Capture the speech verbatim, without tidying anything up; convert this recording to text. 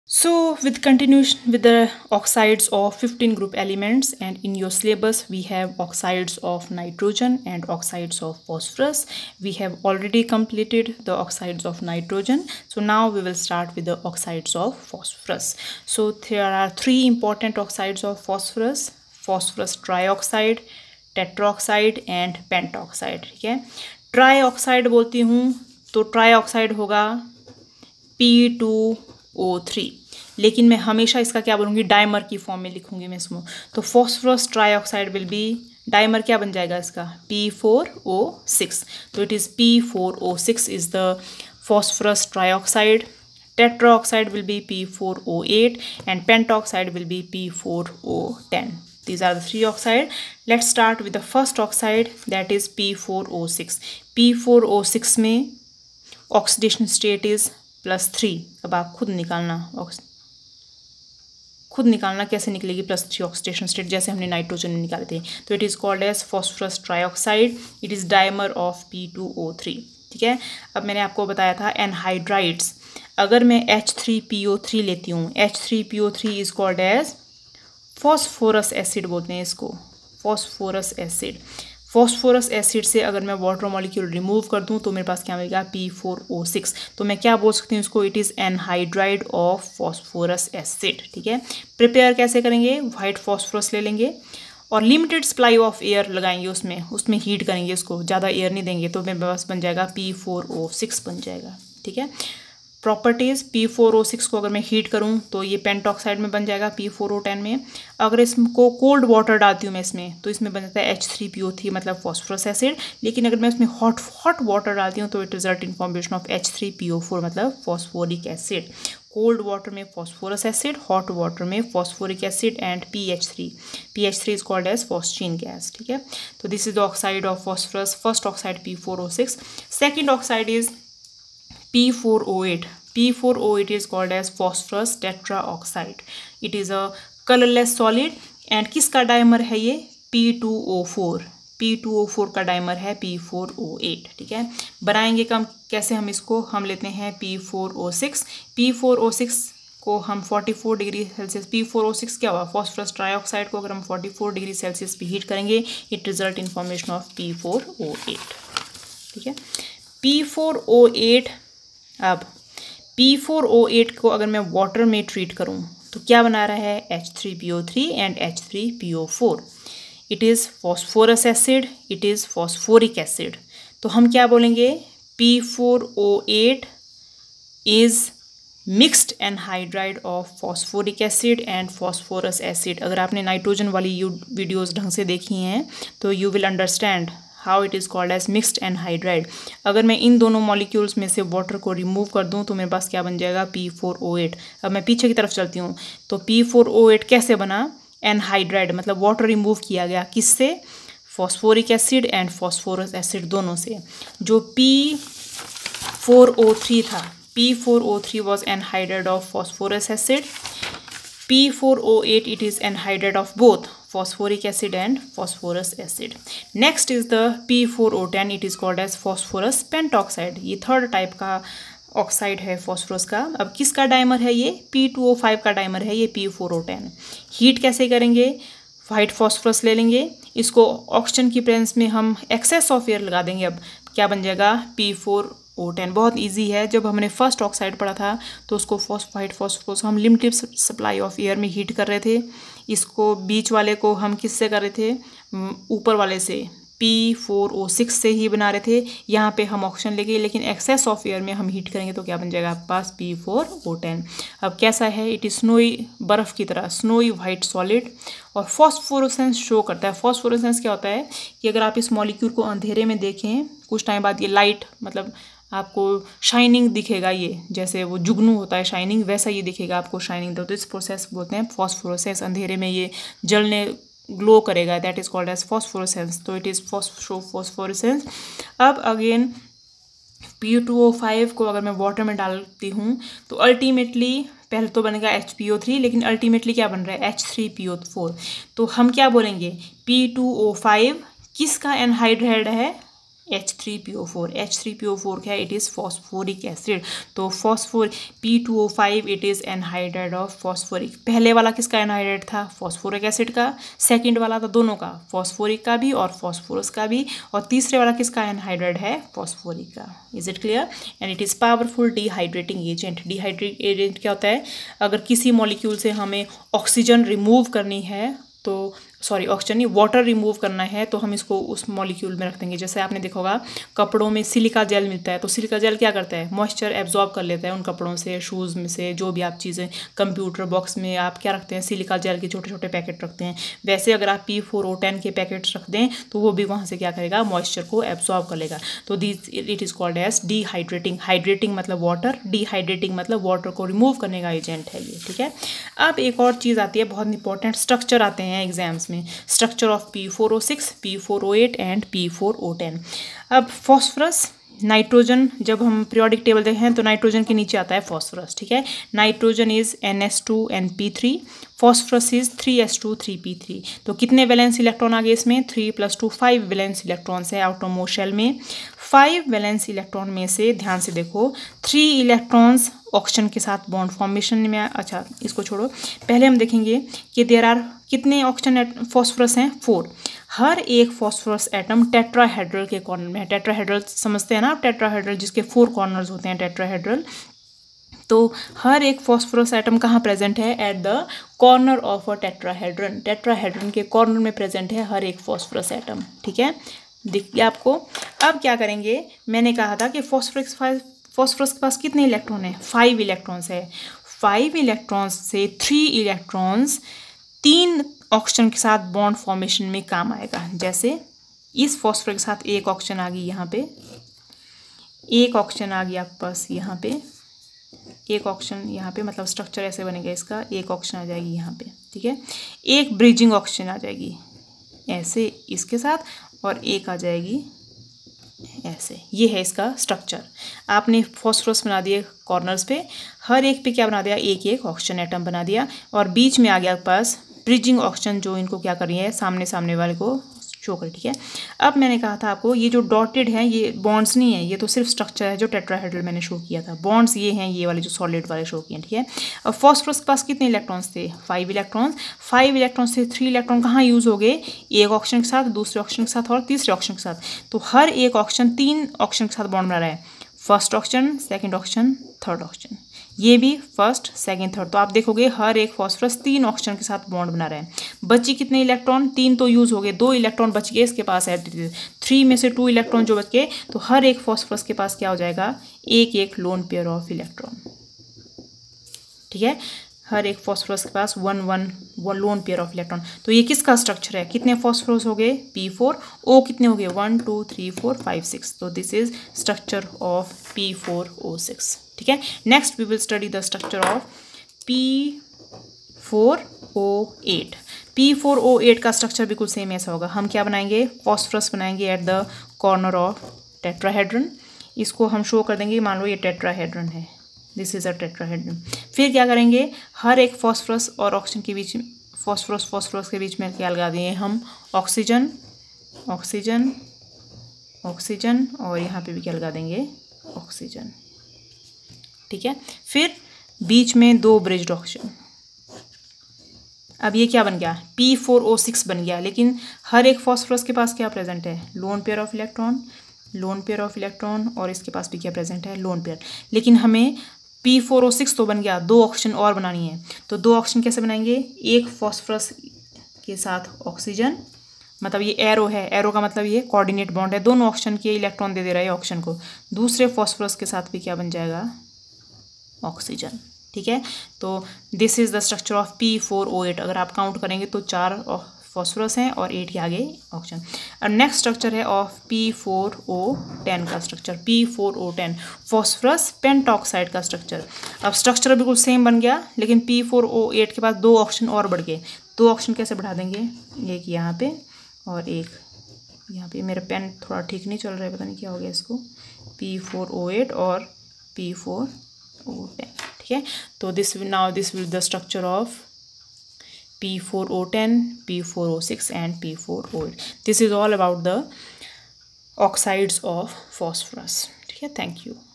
So with continuation with the oxides of fifteen group elements, and in your syllabus we have oxides of nitrogen and oxides of phosphorus. We have already completed the oxides of nitrogen. So now we will start with the oxides of phosphorus. So there are three important oxides of phosphorus: phosphorus trioxide, tetroxide and pentoxide. ठीक है, trioxide बोलती हूँ तो trioxide होगा P two O three, लेकिन मैं हमेशा इसका क्या बोलूँगी, डाइमर की फॉर्म में लिखूँगी मैं इसमें। तो phosphorus trioxide will be, dimer क्या बन जाएगा इसका, पी फोर ओ सिक्स। तो it is P four O six is the phosphorus trioxide. Tetraoxide will be P four O eight and pentoxide will be P four O ten. These are the three oxide. Let's start with the first oxide, that is P four O six. P four O six में oxidation state is plus three. अब आप खुद निकालना, खुद निकालना कैसे निकलेगी plus three oxidation state, जैसे हमने नाइट्रोजन में निकाले थे। तो it is called as phosphorus trioxide. It is dimer of P two O three. ठीक है, अब मैंने आपको बताया था एनहाइड्राइड्स. अगर मैं H three P O three लेती हूँ, H three P O three is called as phosphorous acid बोलते हैं इसको, फॉस्फोरस एसिड. फॉस्फोरस एसिड से अगर मैं वाटर मॉलिक्यूल रिमूव कर दूं तो मेरे पास क्या मिलेगा, पी फोर ओ सिक्स. तो मैं क्या बोल सकती हूँ इसको, it is anhydride of phosphorous acid. ठीक है, प्रिपेयर कैसे करेंगे, वाइट फॉस्फोरस ले लेंगे और लिमिटेड सप्लाई ऑफ एयर लगाएंगे उसमें, उसमें हीट करेंगे उसको, ज़्यादा एयर नहीं देंगे, तो मेरे पास बन जाएगा पी फोर ओ सिक्स बन जाएगा. ठीक है, properties, P four O six को अगर मैं हीट करूं तो ये पेंटॉक्साइड में बन जाएगा पी फोर ओ टेन में. अगर इसको कोल्ड वाटर डालती हूँ मैं इसमें तो इसमें बन जाता है H three P O three मतलब फॉस्फोरस एसिड. लेकिन अगर मैं इसमें हॉट हॉट वाटर डालती हूँ तो it result in formation of H three P O four मतलब फॉस्फोरिक एसिड. कोल्ड वाटर में फॉस्फोरस एसिड, हॉट वाटर में phosphoric acid and P H three. P H three is called as phosphine gas. ठीक है, तो this is the oxide of phosphorus, first oxide P four O six. Second oxide is P four O eight. P four O eight is called as phosphorus tetraoxide. It is a colorless solid and किसका dimer है ये, P two O four. P two O four का dimer है P four O eight. ठीक है, बनाएंगे कम कैसे हम इसको, हम लेते हैं P four O six. P four O six को हम चौवालीस degree Celsius, P four O six क्या हुआ, फॉस्फोरस ट्राईऑक्साइड को अगर हम चौवालीस डिग्री सेल्सियस पे हीट करेंगे, it result in formation of P four O eight. ठीक है, P four O eight. अब P four O eight को अगर मैं वाटर में ट्रीट करूं तो क्या बना रहा है, H three P O three and H three P O four. It is phosphorus acid, it is phosphoric acid. तो हम क्या बोलेंगे, P four O eight is mixed anhydride of phosphoric acid and phosphorus acid. अगर आपने nitrogen वाली you videos ढंग से देखी हैं तो you will understand how it is called as mixed anhydride. अगर मैं इन दोनों मॉलिक्यूल्स में से वाटर को रिमूव कर दूं तो मेरे पास क्या बन जाएगा, P four O eight. अब मैं पीछे की तरफ चलती हूँ तो P four O eight कैसे बना, एनहाइड्राइड मतलब वाटर रिमूव किया गया, किससे, phosphoric acid and phosphorus acid दोनों से. जो P four O three था, P four O three was anhydride of phosphorus acid. P four O eight it is anhydride of both phosphoric acid and phosphorus acid. Next is the P four O ten. It is called as phosphorus pentoxide. ये third type का oxide है phosphorus का. अब किसका dimer है ये, P two O five का dimer है ये P four O ten. Heat कैसे करेंगे, वाइट फॉस्फोरस ले लेंगे, इसको ऑक्सीजन की प्रेजेंस में हम एक्सेस ऑफ एयर लगा देंगे. अब क्या बन जाएगा, P four O ten. बहुत इजी है, जब हमने फर्स्ट ऑक्साइड पढ़ा था तो उसको फॉस्फाइड फॉस्फोरस हम लिमिटेड सप्लाई ऑफ एयर में हीट कर रहे थे. इसको बीच वाले को हम किससे कर रहे थे, ऊपर वाले से P four O six से ही बना रहे थे. यहाँ पे हम ऑक्सीजन लेंगे लेकिन एक्सेस ऑफ एयर में हम हीट करेंगे तो क्या बन जाएगा आपके पास, P four O ten. अब कैसा है, इट इज स्नोई, बर्फ़ की तरह स्नोई वाइट सॉलिड और फॉस्फोरेसेंस शो करता है. फॉस्फोरेसेंस क्या होता है कि अगर आप इस मॉलिक्यूल को अंधेरे में देखें कुछ टाइम बाद ये लाइट मतलब आपको शाइनिंग दिखेगा, ये जैसे वो जुगनू होता है शाइनिंग, वैसा ये दिखेगा आपको शाइनिंग. तो इस प्रोसेस बोलते हैं फॉस्फोरेसेंस. अंधेरे में ये जलने ग्लो करेगा, that is called as phosphorescence. तो इट इज़ फॉस्फोरेसेंस. अब again P two O five को अगर मैं वाटर में डालती हूँ तो अल्टीमेटली पहले तो बनेगा H P O three, लेकिन अल्टीमेटली क्या बन रहा है, H three P O four. तो हम क्या बोलेंगे, P two O five किसका एनहाइड्राइड है, H three P O four. H three P O four क्या है? It is phosphoric acid. तो phosphor P two O five it is anhydride of phosphoric. पहले वाला किसका एनहाइड्राइड था? फॉस्फोरिक एसिड का। सेकंड वाला था दोनों का, फॉस्फोरिक का भी और फॉस्फोरस का भी। और तीसरे वाला किसका एनहाइड्राइड है? फॉस्फोरिक का। Is it clear? And it is powerful dehydrating agent. Dehydrating agent क्या होता है? अगर किसी मॉलिक्यूल से हमें ऑक्सीजन रिमूव करनी है तो सॉरी ऑक्सीजन नहीं, वाटर रिमूव करना है तो हम इसको उस मॉलिक्यूल में रख देंगे। जैसे आपने देखा होगा कपड़ों में सिलिका जेल मिलता है, तो सिलिका जेल क्या करता है? मॉइस्चर एब्जॉर्ब कर लेता है उन कपड़ों से, शूज़ में से, जो भी आप चीज़ें, कंप्यूटर बॉक्स में आप क्या रखते हैं? सिलिका जेल के छोटे छोटे पैकेट रखते हैं। वैसे अगर आप पी फोर ओ टेन के पैकेट्स रख दें तो वो भी वहाँ से क्या करेगा? मॉइस्चर को एब्जॉर्ब कर लेगा। तो this it is called as dehydrating. Hydrating मतलब वाटर, डिहाइड्रेटिंग मतलब वाटर को रिमूव करने का एजेंट है ये, ठीक है। अब एक और चीज़ आती है, बहुत इंपॉर्टेंट स्ट्रक्चर आते हैं एग्जाम्स में, structure of P four O six, P four O eight and P four O ten. अब फॉस्फरस, नाइट्रोजन, जब हम पीरियोडिक टेबल देखें तो नाइट्रोजन के नीचे आता है फॉस्फरस, ठीक है। Nitrogen is N S two N P three, phosphorus is three S two three P three. तो कितने वैलेंस इलेक्ट्रॉन आ गए इसमें? Three plus two five valence electrons है आउटरमोस्ट शेल में। फाइव वैलेंस इलेक्ट्रॉन में से ध्यान से देखो, थ्री इलेक्ट्रॉन्स ऑक्सीजन के साथ बॉन्ड फॉर्मेशन में। अच्छा इसको छोड़ो, पहले हम देखेंगे कि देयर आर कितने ऑक्सीजन फॉस्फरस हैं? फोर। हर एक फॉस्फोरस एटम टेट्राहेड्रल के कॉर्नर में है। टेट्राहेड्रल समझते हैं ना आप? टेट्राहेड्रल जिसके फोर कॉर्नर्स होते हैं, टेट्राहेड्रल। तो हर एक फॉस्फोरस एटम कहाँ प्रेजेंट है? At the corner of a tetrahedron. Tetrahedron के कॉर्नर में प्रेजेंट है हर एक फॉस्फोरस एटम, ठीक है, दिख गया आपको। अब क्या करेंगे, मैंने कहा था कि फॉस्फोरस फॉस्फोरस के पास कितने इलेक्ट्रॉन है? फाइव इलेक्ट्रॉन्स है। फाइव इलेक्ट्रॉन्स से थ्री इलेक्ट्रॉन्स तीन ऑक्सीजन के साथ बॉन्ड फॉर्मेशन में काम आएगा। जैसे इस फॉस्फोरस के साथ एक ऑक्सीजन आ गई यहाँ पे, एक ऑक्सीजन आ गया आपके पास यहाँ पे, एक ऑक्सीजन यहाँ पे, मतलब स्ट्रक्चर ऐसे बनेगा इसका, एक ऑक्सीजन आ जाएगी यहाँ पे, ठीक है। एक ब्रिजिंग ऑक्सीजन आ जाएगी ऐसे इसके साथ, और एक आ जाएगी ऐसे। ये है इसका स्ट्रक्चर। आपने फॉस्फोरस बना दिए कॉर्नर्स पे, हर एक पे क्या बना दिया? एक एक ऑक्सीजन एटम बना दिया, और बीच में आ गया आपके पास ब्रिजिंग ऑक्सीजन जो इनको क्या कर रही है? सामने सामने वाले को शो कर, ठीक है। अब मैंने कहा था आपको ये जो डॉटेड है ये बॉन्ड्स नहीं है, ये तो सिर्फ स्ट्रक्चर है जो टेट्राहेड्रल मैंने शो किया था। बॉन्ड्स ये हैं, ये वाले जो सॉलिड वाले शो किए हैं, ठीक है। अब फॉस्फोरस के पास कितने इलेक्ट्रॉन्स थे? Five electrons. फाइव इलेक्ट्रॉन्स से थ्री इलेक्ट्रॉन कहाँ यूज़ हो गए? एक ऑक्सीजन के साथ, दूसरे ऑक्सीजन के साथ और तीसरे ऑक्सीजन के साथ। तो हर एक ऑक्सीजन तीन ऑक्सीजन के साथ बॉन्ड बना रहा है। First oxygen, second oxygen, third oxygen. ये भी फर्स्ट, सेकंड, थर्ड। तो आप देखोगे हर एक फॉस्फोरस तीन ऑक्सीजन के साथ बॉन्ड बना रहा है। बची कितने इलेक्ट्रॉन? तीन तो यूज़ हो गए, दो इलेक्ट्रॉन बच गए इसके पास है। थ्री में से टू इलेक्ट्रॉन जो बच गए, तो हर एक फॉस्फोरस के पास क्या हो जाएगा? एक एक लोन पेयर ऑफ इलेक्ट्रॉन, ठीक है। हर एक फॉस्फोरस के पास one one one lone pair of electron. तो ये किसका स्ट्रक्चर है? कितने फॉस्फोरस हो गए? P four. ओ कितने हो गए? One two three four five six. तो this is structure of P four O six, ठीक है। Next we will study the structure of P four O eight. P four O eight का structure बिल्कुल same ऐसा होगा। हम क्या बनाएंगे? फॉस्फोरस बनाएंगे at the corner of tetrahedron. इसको हम शो कर देंगे, मान लो ये टेट्राहेड्रन है, दिस इज अ टेट्राहेड्रन। फिर क्या करेंगे? हर एक फॉस्फोरस और ऑक्सीजन के बीच, फॉस्फोरस फॉस्फोरस के बीच में क्या लगा देंगे हम? ऑक्सीजन, ऑक्सीजन, ऑक्सीजन, और यहाँ पे भी क्या लगा देंगे? ऑक्सीजन, ठीक है। फिर बीच में दो ब्रिज्ड ऑक्सीजन। अब ये क्या बन गया? पी फोर ओ सिक्स बन गया। लेकिन हर एक फॉस्फोरस के पास क्या प्रेजेंट है? Lone pair of electron, lone pair of electron, और इसके पास भी क्या प्रेजेंट है? Lone pair. लेकिन हमें पी फोर ओ सिक्स तो बन गया, दो ऑक्सीजन और बनानी है। तो दो ऑक्सीजन कैसे बनाएंगे? एक फॉस्फोरस के साथ ऑक्सीजन, मतलब ये एरो है, एरो का मतलब ये कोऑर्डिनेट बॉन्ड है, दोनों ऑक्सीजन के इलेक्ट्रॉन दे दे रहा है ऑक्सीजन को। दूसरे फॉस्फोरस के साथ भी क्या बन जाएगा? ऑक्सीजन, ठीक है। तो this is the structure of P four O eight. अगर आप काउंट करेंगे तो चार फॉस्फोरस हैं और एट के आगे ऑक्सीजन। और नेक्स्ट स्ट्रक्चर है of P four O ten का structure. P four O ten phosphorus pentoxide का स्ट्रक्चर। अब स्ट्रक्चर बिल्कुल सेम बन गया, लेकिन पी फोर ओ एट के पास दो ऑक्सीजन और बढ़ गए। दो ऑक्सीजन कैसे बढ़ा देंगे? एक यहाँ पे और एक यहाँ पे। मेरा पेन थोड़ा ठीक नहीं चल रहा है, पता नहीं क्या हो गया इसको। पी फोर ओ एट और पी फोर ओ टेन, ठीक है। तो this now this will the structure of P four O ten, P four O six and P four O eight. This is all about the oxides of phosphorus. ठीक है, thank you.